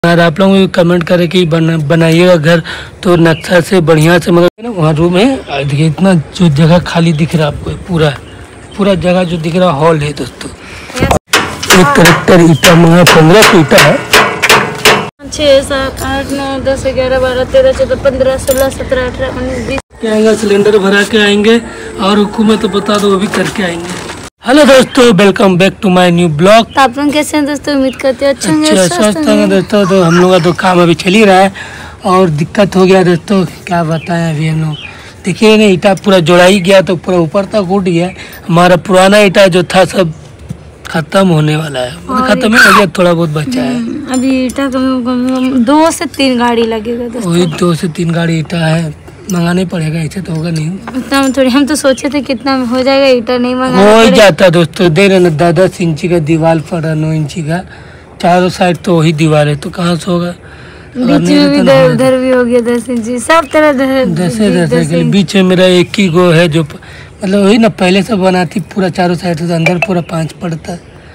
आप लोग भी कमेंट करें कि बनाइएगा घर तो नक्शा से बढ़िया से, मतलब ना वहाँ रूम है। देखिए इतना जो जगह खाली दिख रहा है आपको, पूरा जगह जो दिख रहा हॉल है दोस्तों। एक ट्रैक्टर ईटा मंगा 15 ईटा है। 6 7 8 9 10 11 12 13 14 15 16 17 18 19 20 क्या आएंगे, सिलेंडर भरा के आएंगे और हुकूमत तो बता दो वो भी करके आएंगे। हेलो दोस्तों, welcome back to my new blog. तो आप लोग कैसे हैं दोस्तों? उम्मीद करते हैं अच्छे होंगे, स्वस्थ होंगे दोस्तों। तो हम लोग का तो काम अभी चल ही रहा है और दिक्कत हो गया दोस्तों, क्या बताएं। अभी हम लोग देखिए ना, ईटा पूरा जोड़ा ही गया तो पूरा ऊपर तक उठ गया। हमारा पुराना ईटा जो था सब खत्म होने वाला है, मतलब खत्म ही हो गया, थोड़ा बहुत बचा है। अभी ईटा कम 2 से 3 गाड़ी लगेगा दोस्तों। वही 2 से 3 गाड़ी ईटा है, मंगाने पड़ेगा, ऐसे तो होगा नहीं। उतना में थोड़ी, हम तो सोचे थे कितना में हो जाएगा, ईटा नहीं मंगा हो जाता दोस्तों। दे रहे ना 10 इंची का दीवार पड़ा, 9 इंची का, चारों साइड तो वही दीवार है, तो कहाँ से होगा। बीच में भी उधर भी हो गया 10 इंची, सब तरह 10 बीच में मेरा एक ही गो है जो मतलब वही ना पहले से बनाती पूरा चारों साइड से, अंदर पूरा 5 पड़ता।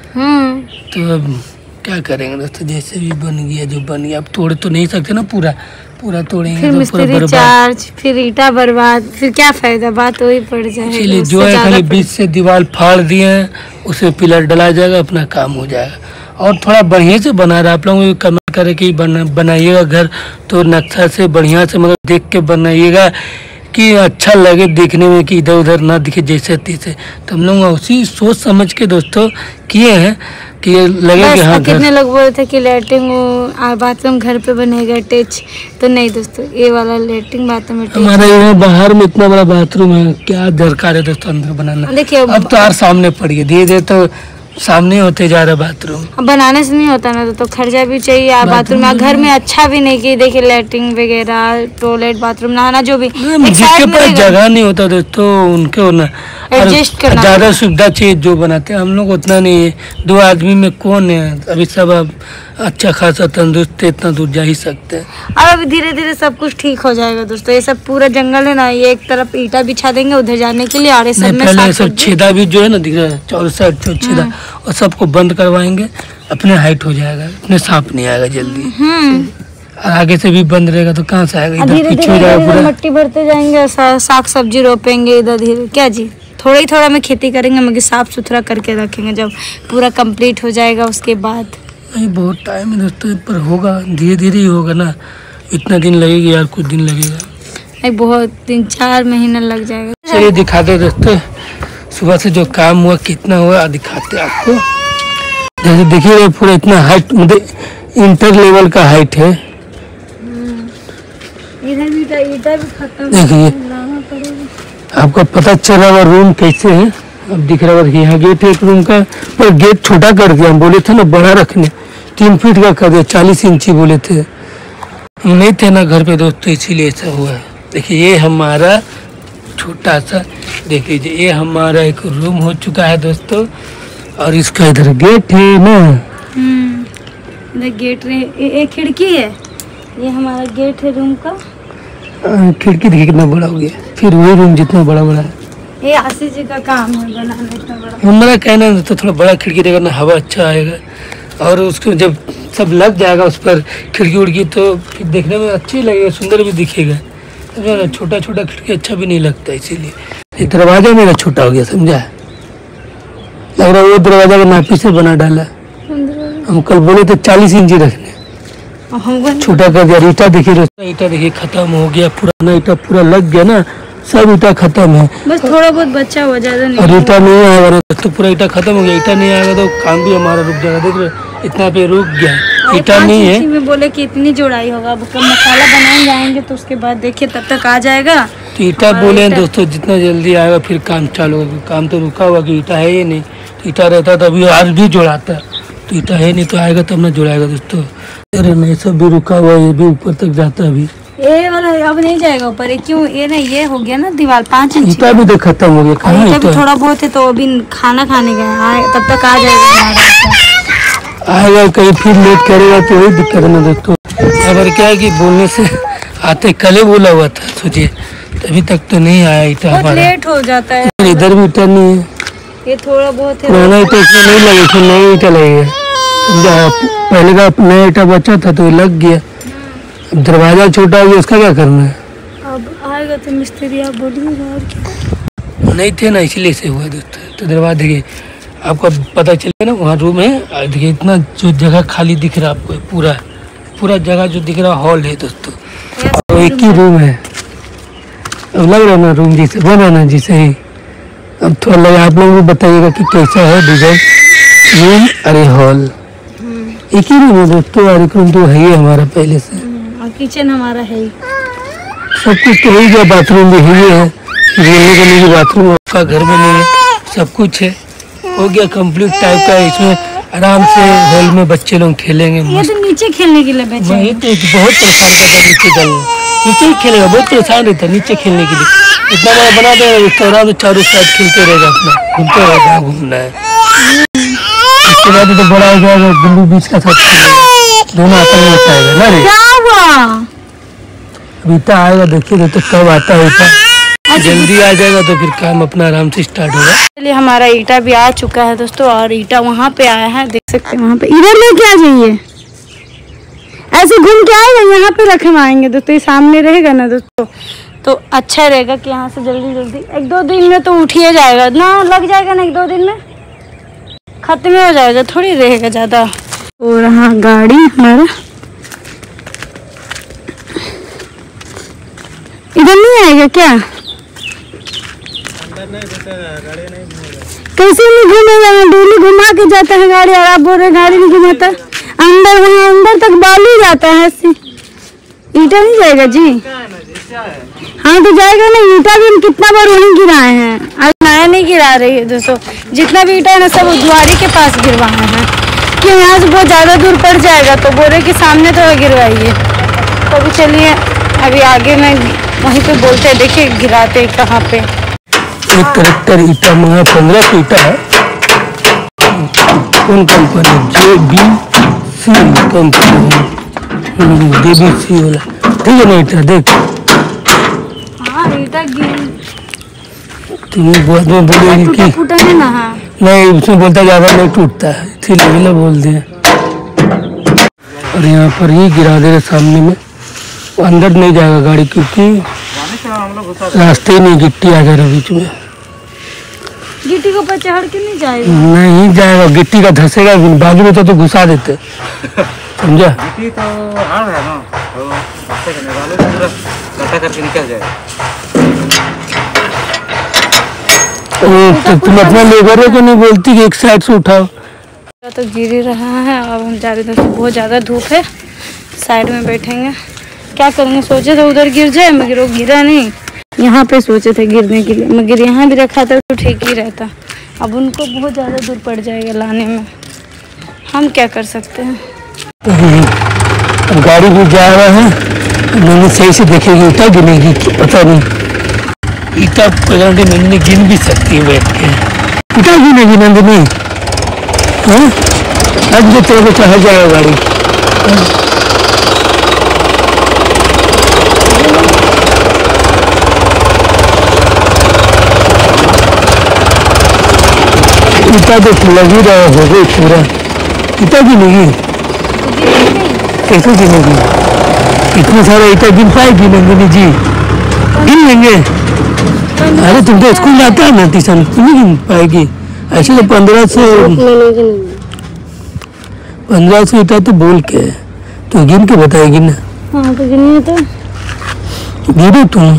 तो अब क्या करेंगे दोस्तों, जैसे भी बन गया जो बन गया। अब तोड़ तो नहीं सकते ना, पूरा तोड़ेंगे फिर तो मिस्त्री पूरा बर्बाद, चार्ज, फिर ईटा बर्बाद, फिर क्या फायदा, बात वही पड़ जाएगी। इसलिए जो है खाली बीच से दीवार फाड़ दिए हैं, उसे पिलर डला जाएगा, अपना काम हो जाएगा। और थोड़ा बढ़िया से बना रहा है। आप लोग भी कमेंट करें कि बनाइएगा घर तो नक्शा से बढ़िया से, मतलब देख के बनाइएगा कि अच्छा लगे देखने में, कि इधर उधर ना दिखे जैसे तैसे। तो हम लोग उसी सोच समझ के दोस्तों किए हैं कि लगे कि हाँ। कितने लोग बोल रहे थे कि लैट्रिन बाथरूम घर पे बनेगा अटैच, तो नहीं दोस्तों, ये वाला लैट्रिन बाथरूम अटैच। हमारे यहाँ बाहर में इतना बड़ा बाथरूम है, क्या दरकार है दोस्तों अंदर बनाना। देखिए अब तो यार सामने पड़ गया, धीरे धीरे तो सामने होते जा रहा बाथरूम। अब बनाने से नहीं होता ना, तो खर्चा भी चाहिए बाथरूम घर में। अच्छा भी नहीं कि देखिए लैट्रिन वगैरह, टॉयलेट, बाथरूम, नहाना जो भी, जिसके पास जगह नहीं होता दोस्तों उनके होना एडजस्ट करना, ज्यादा सुविधा चाहिए जो बनाते हैं। हम लोग उतना नहीं है, 2 आदमी में कौन है अभी, सब अब अच्छा खासा तंदुरुस्त है, इतना दूर जा ही सकते हैं। और अभी धीरे धीरे सब कुछ ठीक हो जाएगा दोस्तों। ये सब पूरा जंगल है ना, ये एक तरफ ईटा बिछा देंगे उधर जाने के लिए, और सब में पहले सब छेदा भी जो है ना दिख रहा है, चारों साइड जो छेदा, और सबको बंद करवाएंगे, अपने हाइट हो जाएगा, अपने सांप नहीं आएगा जल्दी। और आगे से भी बंद रहेगा तो कहाँ से आएगा, इधर पीछे हो जाएगा पूरा। मट्टी भरते जाएंगे, साग सब्जी रोपेंगे इधर धीरे, क्या जी थोड़ा में खेती करेंगे, मगर साफ सुथरा करके रखेंगे। जब पूरा कंप्लीट हो जाएगा उसके बाद, नहीं बहुत टाइम है दोस्तों, पर होगा धीरे धीरे ही होगा ना, इतना दिन लगेगा यार, कुछ दिन लगेगा नहीं, बहुत 3-4 महीना लग जाएगा। चलिए दिखाते दोस्तों सुबह से जो काम हुआ कितना हुआ, दिखाते आपको। जैसे देखिए पूरा इतना हाइट, मतलब इंटर लेवल का हाइट है। इधर भी ईटा भी खत्म, देखिए आपको पता चल रहा रूम कैसे है। अब दिख रहा है यहाँ गेट है एक रूम का, पर गेट छोटा कर दिया। हम बोले थे ना बड़ा रखने, 3 फीट का कर दिया, 40 इंची बोले थे। हम नहीं थे ना घर पे दोस्तों, इसीलिए ऐसा हुआ है। देखिए ये हमारा छोटा सा, देख लीजिए ये हमारा एक रूम हो चुका है दोस्तों, और इसका इधर गेट है ना, इधर गेट एक खिड़की है, ये हमारा गेट है रूम का। खिड़की देखिए कितना बड़ा हो गया, फिर वही रूम जितना बड़ा है। ये आशीष जी का काम है बनाना इतना बड़ा। हमारा कहना है तो थोड़ा बड़ा खिड़की देगा ना, हवा अच्छा आएगा, और उसको जब सब लग जाएगा उस पर खिड़की उड़की, तो फिर देखने में अच्छी लगेगा, सुंदर भी दिखेगा। छोटा छोटा खिड़की अच्छा भी नहीं लगता, इसीलिए ये दरवाजा मेरा छोटा हो गया, समझा। लग रहा है वो दरवाजा का नापी से बना डाला। हम कल बोले थे 40 इंची रखने, छोटा कर दिया। ईटा देखिए खत्म हो गया, पुराना ईटा पूरा लग गया ना, सब ईटा खत्म है, बस थोड़ा बहुत बचा हुआ, ज्यादा नहीं। और ईटा नहीं आएगा ना तो पूरा ईटा खत्म हो गया। ईटा नहीं आएगा तो काम भी हमारा रुक जाएगा। देख रहे इतना पे रुक गया, ईटा नहीं है। में बोले कि इतनी जोड़ाई होगा, अब मसाला बनाने जाएंगे तो उसके बाद देखिए तब तक आ जाएगा। तो ईटा बोले हैं दोस्तों, जितना जल्दी आएगा फिर काम चालू होगा। काम तो रुका हुआ कि ईटा है ही नहीं, तो ईटा रहता तो अभी आज भी जोड़ाता, तो ईटा है नहीं तो आएगा तब ना जोड़ाएगा दोस्तों। अरे नहीं, सब भी रुका हुआ, ये भी ऊपर तक जाता है। अभी ये वाला अब नहीं जाएगा ऊपर, क्यों? ये नहीं, ये हो गया ना दीवार 5 इंच, ईटा भी तो खत्म हो गया। कहाँ ईटा भी थोड़ा बहुत है, तो अभी खाना खाने गए, तब तक आ जाएगा। आएगा कहीं फिर लेट करेगा तो वही दिक्कत है ना दोस्तों। अगर क्या है कि बोलने से आते कल बोला हुआ था, सोचिए अभी तक तो नहीं आया ईटा हमारा, लेट हो जाता है। इधर भी ईटा नहीं है, ये थोड़ा बहुत है, पुराना ईटा इसमें नहीं लगे, इसमें नई ईटा लगेगा। समझा। पहले का नया ईटा बचा था तो लग गया, अब दरवाजा छोटा हो गया, उसका क्या करना है। अब आएगा तो मिस्त्री आप बोलिएगा और क्या। नहीं थे ना, इसलिए से हुआ दोस्तों। तो दरवाजा देखिए, आपको पता चलेगा ना, वहाँ रूम है। देखिए इतना जो जगह खाली दिख रहा है आपको, पूरा पूरा जगह जो दिख रहा हॉल है दोस्तों, और एक ही रूम है। अब लग रहा है ना रूम जैसे बना ना जैसे ही। अब थोड़ा लगा, आप लोग भी बताइएगा कि कैसा है डिजाइन रूम। अरे हॉल एक ही रूम है दोस्तों, और एक रूम तो है ही हमारा पहले से। और किचन हमारा है ही, सब कुछ तो ही गया, बाथरूम भी ही है, खेलने के लिए बाथरूम आपका घर में नहीं है, सब कुछ है, हो गया कंप्लीट टाइप का। इसमें आराम से हॉल में बच्चे लोग खेलेंगे। ये तो नीचे खेलने के लिए बेचा है। वही तो बहुत परेशान करता है नीचे चलना, नीचे ही खेलेगा, बहुत परेशान रहता है नीचे खेलने के लिए। इतना बड़ा बना देगा, आराम से चारों साइड खेलते रहेगा, अपना घूमते रहेगा, घूमना है। इसके बाद तो बड़ा हो जाएगा, बिल्ली बीच का साथ खेलेगा, दोनों आता ही होता है ना रे। क्या हुआ? ईटा आएगा, देखिए तो कब आता है ईटा, जल्दी आ जाएगा तो फिर काम अपना आराम से स्टार्ट होगा। चलिए हमारा ईटा भी आ चुका है दोस्तों, और ईटा वहाँ पे आया है, देख सकते हैं वहाँ पे। इधर लेके आ जाइए, ऐसे घूम के आएगा, यहाँ पे रखे आएंगे दोस्तों, ये सामने रहेगा ना दोस्तों, तो अच्छा रहेगा कि यहाँ से जल्दी जल्दी 1-2 दिन में तो उठ ही जाएगा ना, लग जाएगा ना 1-2 दिन में खत्म हो जाएगा, थोड़ी रहेगा ज़्यादा। और हाँ गाड़ी हमारा इधर नहीं आएगा क्या? कैसे नहीं घूमेगा? डेली घुमा के जाता है गाड़ी, और आप बोल रहे गाड़ी नहीं घुमाता। अंदर वहाँ अंदर तक बालू जाता है, ईटा नहीं जाएगा जी। हाँ तो जाएगा ना, ईटा भी हम कितना बार वहीं गिराए हैं, आज नया नहीं गिरा रही है दोस्तों। जितना भी ईटा है ना सब द्वारी के पास गिरवाए हैं, कि यहाँ से बहुत ज़्यादा दूर पड़ जाएगा, तो बोरे के सामने तो गिरवाइए। तो अभी चलिए, अभी आगे में वहीं पे बोलते हैं, देखिए गिराते कहाँ पे। एक ट्रैक्टर ईटा मंगा, 15 ईटा है। कौन कंपनी? JBC कंपनी, JBC वाला, ठीक है ना ईटा। देख हाँ ईटा तुम्हें बहुत में बोलेगी कि टूटा है ना। हाँ नहीं, उसमें बोलता ज़्यादा नहीं टूटता है, इसीलिए बोल दिया। और यहाँ पर ही गिरा दे रहे सामने में, अंदर नहीं जाएगा गाड़ी, क्योंकि रास्ते ही नहीं, गिट्टी आ जाएगा बीच में। गिट्टी के ऊपर चढ़ के नहीं जाएगा? नहीं जाएगा, गिट्टी का धसेगा, बाजू में तो घुसा देते, समझा। गिट्टी तो हार्ड है ना, तो रास्ते करने वाले पूरा गड्ढा करके निकल जाएगा। तो तुम अपना लेबर है, तो नहीं बोलती कि एक साइड से उठाओ। तो गिर ही रहा है, अब हम जा रहे हैं, बहुत ज़्यादा धूप है, साइड में बैठेंगे, क्या करेंगे। सोचे थे उधर गिर जाए, मगर वो गिरा नहीं, यहाँ पे सोचे थे गिरने के लिए, मगर यहाँ भी रखा था तो ठीक ही रहता। अब उनको बहुत ज़्यादा दूर पड़ जाएगा लाने में, हम क्या कर सकते हैं। अब गाड़ी भी जा रहा है, मैंने सही से देखेगी, ईटा गिनेगी पता नहीं, ईटा पकड़ के नंदिनी गिन भी सकती है बैठ के, ईटा गिनेगी नंदिनी। हाँ आज जो तेरे को चढ़ जाएगा गाड़ी। ईटा तो लग ही रहा हो गई पूरा, ईटा गिनेगी कैसे गिनेगी? इतना सारा ईटा गिन पाएगी नंदिनी जी? गिन लेंगे। अरे तुम तो स्कूल जाता है ना ट्यूशन, तुम नहीं गिन पाएगी ऐसे। तो 1500 ईटा तो बोल के तो गिन के बताएगी ना। हाँ तो गिनिए, तो गिरो तुम।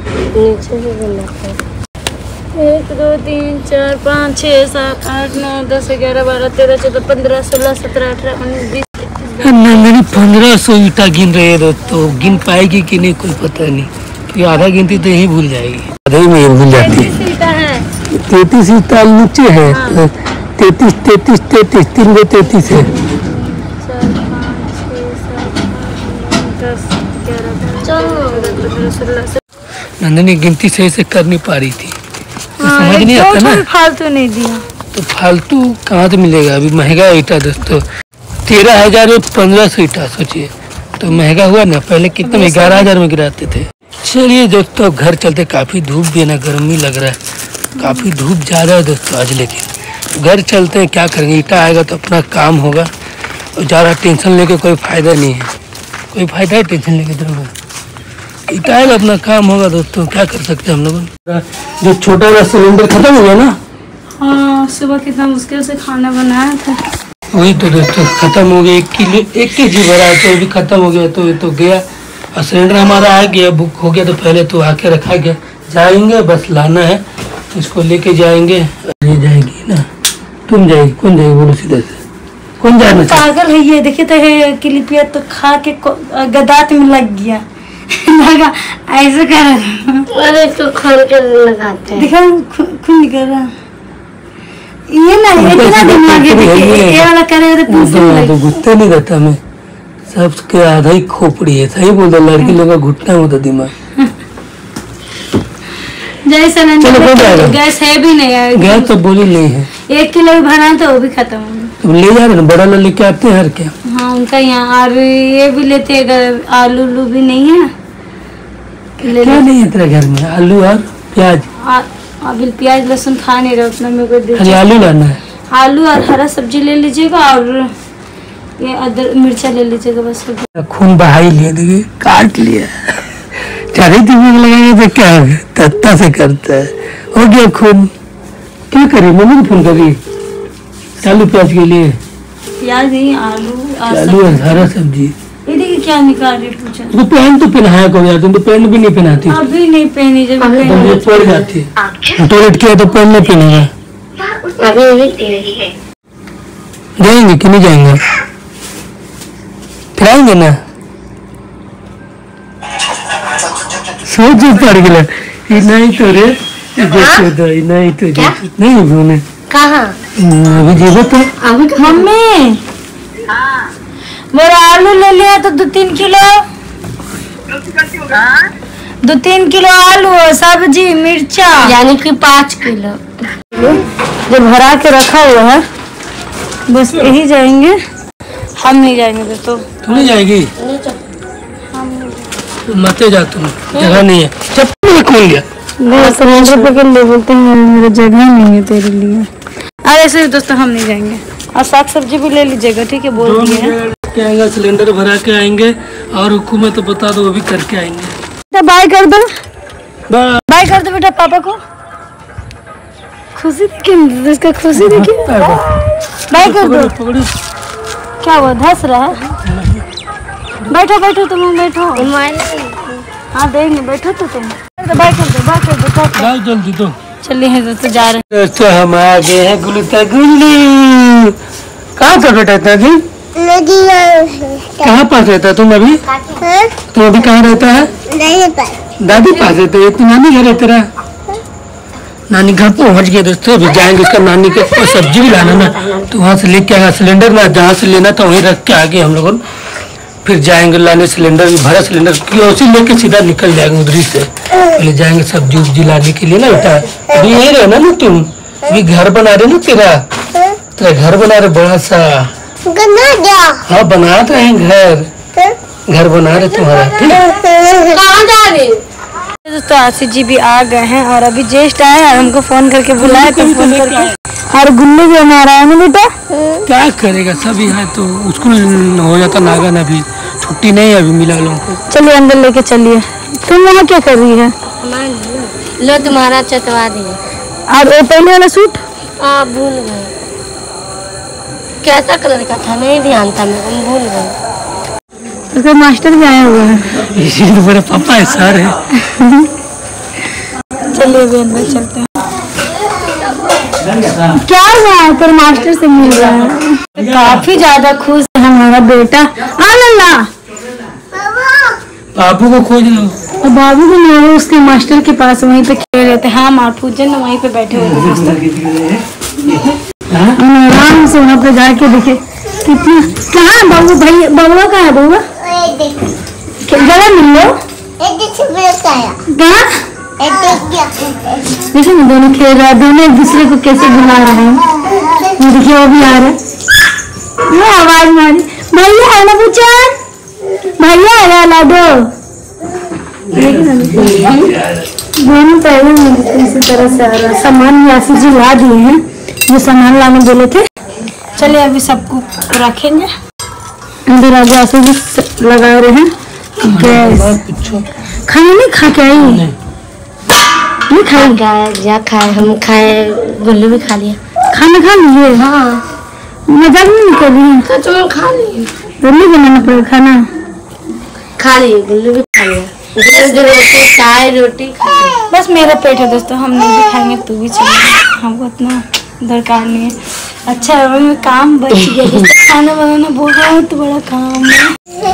1 2 3 4 5 6 7 8 9 10 11 12 13 14 15 16 17 18 19 20। नंदिनी 1500 ईटा गिन रही है दोस्तों, गिन पाएगी कि नहीं कोई पता नहीं, क्योंकि आधा गिनती तो यही भूल जाएगी, आधा ही में भूल जाती है। 33 ईटा नीचे है, 33 33 33 3 गो 33 है। 4 5 6 7 8 9 10 11 12 13 नंदिनी गिनती सही से कर नहीं पा रही थी, तो समझ नहीं आता ना, फालतू नहीं दिया तो फालतू कहाँ से मिलेगा। अभी महंगा ईटा दोस्तों, 13,000 में 1500 ईटा, सोचिए तो महंगा हुआ ना। पहले कितने में 11,000 में गिराते थे। चलिए दोस्तों घर चलते, काफ़ी धूप भी है ना, गर्मी लग रहा है, काफ़ी धूप ज़्यादा है दोस्तों आज, लेकिन घर चलते हैं, क्या करेंगे, ईटा आएगा तो अपना काम होगा। ज़्यादा टेंशन लेके कोई फायदा नहीं है, कोई फायदा है टेंशन लेके तो इटाएगा अपना काम होगा दोस्तों, क्या कर सकते हैं हम लोग। जो छोटा वाला सिलेंडर खत्म हो गया ना। हाँ सुबह कितना मुश्किल से खाना बनाया था, वही तो दोस्तों खत्म हो गया। 1 kg भरा है तो अभी खत्म हो गया, तो ये तो गया। और सिलेंडर हमारा आ गया, बुक हो गया, तो पहले तो आके रखा गया। जाएंगे बस लाना है, इसको लेके जाएंगे। ये जाएगी ना, तुम जाएगी, कौन जाएगी बोलो सीधे से, कौन जाना चाहिए? पागल है ये, देखिए तो है क्लिपिया तो खा के गदात में लग गया लगा ऐसे कर। अरे तो खोल के लगाते हैं, देखा खून निकल रहा। ये ना इतना दिमाग है, देखिए ये वाला करेगा तो घुटता नहीं रहता, मैं सबके आधा ही खोपड़ी है। सही बोल रहा, लड़की लोग का घुटना होता दिमाग। जैसा गैस है भी नहीं है, गैस तो बोली नहीं है। 1 किलो भी भरा तो वो भी खत्म हो गया। तुम ले जा रहे ना, बड़ा ला लेके आते हैं हर क्या। हाँ उनका यहाँ, और ये भी लेते हैं, अगर आलू उलू भी नहीं है क्या नहीं है तेरे घर में? आलू और प्याज। अभी प्याज लहसुन खा नहीं रहा उतना, मेरे को दे। खाली आलू लाना है, आलू और हरा सब्जी ले लीजिएगा, और ये अदरक मिर्चा ले लीजिएगा बस। खून बहाई लिया, देखिए काट लिया। चारे दिमाग लगाएंगे तो क्या होगा, तत्ता से करता है। हो गया खून, क्या करी मम्मी को फोन करी आलू प्याज के लिए। प्याज नहीं, आलू और हरा सब्जी। ये देखिए क्या निकाल रही पूछा। तो पैंट तो पहनाया को यार, तुम तो पैंट भी नहीं पहनाती। अभी नहीं पहनी, जब ये पड़ जाती है। टॉयलेट किया तो पैंट नहीं पहनेगा। जाएंगे कि नहीं जाएंगे? फिर आएंगे ना, सोच पड़ गया। नहीं तो रे नहीं तो नहीं बोले कहाँ अभी जीवो तो अभी मम्मी मेरा आलू ले लिया तो 2-3 किलो, 2-3 किलो आलू, सब्जी मिर्चा, यानी कि 5 किलो जो भरा के रखा हुआ है। बस यही जाएंगे, हम नहीं जाएंगे दोस्तों। तुम नहीं जाएगी? मत जा, तुम जगह नहीं है। चप्पल खोल लिया, सिलेंडर पकड़ ले, बोलते हैं मेरा जगह नहीं है तेरे लिए। अरे ऐसे दोस्तों हम नहीं जाएंगे। और साग सब्जी भी ले लीजिएगा, ठीक है बोल दिए हैं। आएंगे सिलेंडर भरा के आएंगे, और हुकूमत तो बता दो वो भी करके आएंगे। बाय कर दो, बाय कर दो बेटा पापा को। खुशी देखिए, इसका खुशी देखिए। बाय कर दो। क्या हुआ, धस रहा है? बैठो बैठो, तुम बैठो। हाँ देंगे, बैठो तो तुम। बाय कर दो, बाय कर दो, जल्दी तो। चलिए दोस्तों जा रहे हैं। दोस्तों हम आ गए हैं गुलता गुल्लू। कहाँ पर बेटा था जी? कहाँ पास रहता है तुम अभी? तुम अभी कहाँ रहता है? दादी पास रहते है। नानी घर है तेरा? नानी घर पहुँच गए दोस्तों, अभी जाएंगे उसका नानी के। और सब्जी भी लाना ना, तो वहाँ से लेके आएगा सिलेंडर ना, जहाँ से लेना था वहीं रख के आगे हम लोग फिर जाएंगे लाने सिलेंडर, भरा सिलेंडर की उसी लेके सीधा निकल जाएंगे उधरी से। पहले जाएंगे सब्जी उब्जी लाने के लिए ना बेटा। अभी यही रहना ना तुम, अभी घर बना रहे ना तेरा घर बना रहे बड़ा सा। हाँ बना रहे हैं घर बना रहे तुम्हारा। ठीक है कहाँ जा रही? दोस्तों आशीष जी भी आ गए हैं, और अभी जेस्ट आए और हमको फोन करके बुलाया, तो फोन करके। और गुल्लू भी हमारा है ना बेटा। क्या करेगा, सब यहाँ तो स्कूल हो जाता नागन, अभी छुट्टी नहीं है अभी मिला लोगों को। चलिए अंदर लेके चलिए। तुम वहाँ क्या कर रही है? लो तुम्हारा चटवा दिए। और वो पहले वाला सूट भूल गए, कैसा कलर का था, नहीं ध्यान था मेरे को, भूल गए। उसका मास्टर भी आया हुआ है, इसी तो मेरा पापा है, सर है। चलिए अभी अंदर चलते हैं। क्या हुआ, पर मास्टर से मिल रहा है। काफी ज्यादा खुश है हमारा बेटा। आनंदा बाबू को खोज लो। और बाबू भी नहीं, उसके मास्टर के पास वहीं पे खेल रहे थे। हाँ मारफूजन वहीं पे बैठे हुए थे, आराम से वहाँ पे जाके देखे कितना। कहाँ बाबू भाई, बउआ कहाँ है? बउआ जरा मिल लो। देखिए ना दोनों खेल रहा है, दोनों एक दूसरे को कैसे बुला रहे हैं। देखिए वो भी आ रहा है, आवाज मारी भैया है ना पूछन, भैया है ला दो। दोनों पहले इसी तरह से आ रहा है। सामान भी आशीष जी ला दिए हैं, जो सामान लाने बोले थे। चलिए अभी सबको रखेंगे। अंदर आप ऐसे भी लगा रहे हैं गैस। पूछो खाना नहीं खा के आई? नहीं नहीं खाई? जा खाए, हम खाए, गुल्लू भी खा लिया। खाना खा लीजिए। हाँ मजाक नहीं करिए, सच में खा लिए, जल्दी बनाना पड़ेगा खाना। खा लिए, गुल्लू भी खा लिया, रोटी चाय रोटी खा लिया। बस मेरा पेट है दोस्तों, हम नहीं भी खाएंगे तू भी चलेगा, हमको इतना दरकार नहीं है। अच्छा है काम बच गया दोस्तों, खाना बनाना बहुत बड़ा काम है।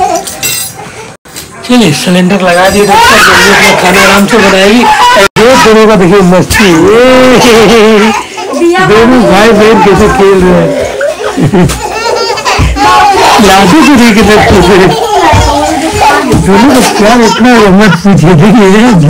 चलिए सिलेंडर लगा दिए दोस्तों, जल्दी अपना खाना आराम से बनाएगी। दोनों का देखिए मस्ती, दोनों भाई बहन कैसे खेल रहे हैं। लादू को देखे दोनों का प्यार इतना मत पूछिए। देखिए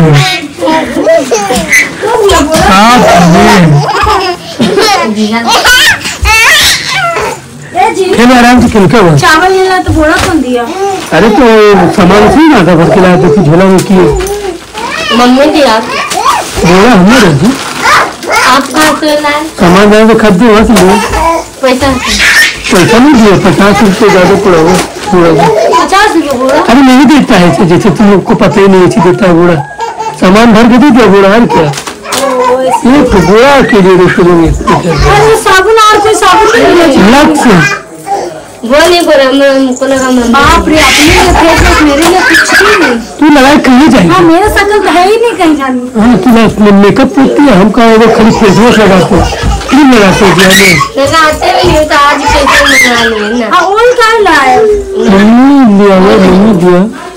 खेलो आराम से खेल। क्या हुआ? चावल लेना तो बोरा कौन दिया? अरे तो सामान से ना था, भर के लाया तो झोला में किए। मम्मी दिया, बोला हमने रख दी। आप कहाँ से लाए? सामान जाए तो खरीदे वहाँ से ले। पैसा पैसा नहीं दिया, 50 रुपये ज्यादा पड़ा हुआ पूरा। 50 रुपये बोरा? अरे नहीं देता है ऐसे, जैसे तुम लोग को पता ही नहीं ऐसे देता है बोरा। सामान भर के दे दिया बोरा, और क्या एक बोरा के लिए शुरू साबुन और कोई साबुन लग से वो नहीं बोला, हमको लगा बाप रे, अपने लिए फेस वॉश, मेरे लिए कुछ भी नहीं। तू लगाए कहीं जाएगी? हाँ मेरा शकल तो है ही नहीं कहीं जानी। हाँ तू मेकअप करती है, हम कहा वो खाली फेस वॉश लगाते हैं, क्रीम लगाते हैं। लगाते भी नहीं तो आज कैसे मंगा लिए ना। हाँ ओल कहाँ लाए? मम्मी दिया, मम्मी दिया।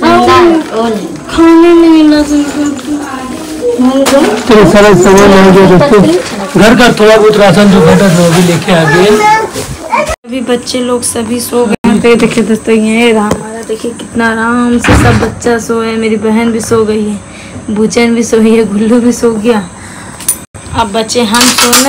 खाने नहीं मिला तो सारा सामान आ गया दोस्तों, घर का थोड़ा बहुत राशन जो घटा था वो भी लेके आ गए। अभी बच्चे लोग सभी सो गए हैं। तो देखिए दोस्तों ये रहा हमारा, देखिए कितना आराम से सब बच्चा सोए, मेरी बहन भी सो गई है, भूचन भी सो गई है, गुल्लू भी सो गया। अब बच्चे हम सोना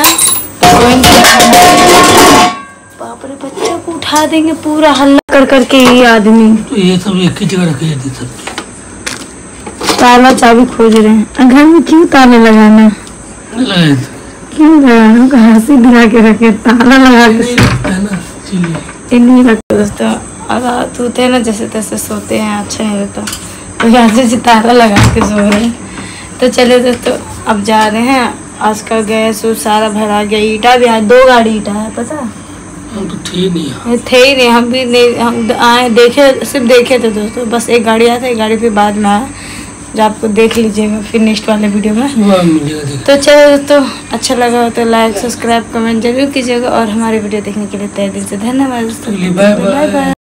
बाप रे, बच्चे को उठा देंगे पूरा हल्ला कर करके ये आदमी। तो ये सब एक ही जगह रखे जाते सब। ताला चाबी खोज रहे हैं, घर में क्यों ताला लगाना, क्यों लगाना, हंसी दिला के रखे, ताला लगा के नहीं रखते दोस्तों। रात होते हैं ना जैसे तैसे सोते हैं, अच्छा नहीं रहता, तो यहाँ से ताला लगा के सो रहे हैं। तो चले दोस्तों अब जा रहे हैं, आज का गैस सारा भरा गया, ईटा भी आया, 2 गाड़ी ईटा है पता। हम तो थे ही नहीं, हम भी नहीं, हम आए देखे, सिर्फ देखे थे दोस्तों, बस एक गाड़ी आया था, एक गाड़ी फिर बाद में आया, जो आपको देख लीजिएगा फिर नेक्स्ट वाले वीडियो में। तो चलो दोस्तों, अच्छा लगा हो तो लाइक सब्सक्राइब कमेंट जरूर कीजिएगा, और हमारी वीडियो देखने के लिए तहे दिल से धन्यवाद दोस्तों। Bye bye.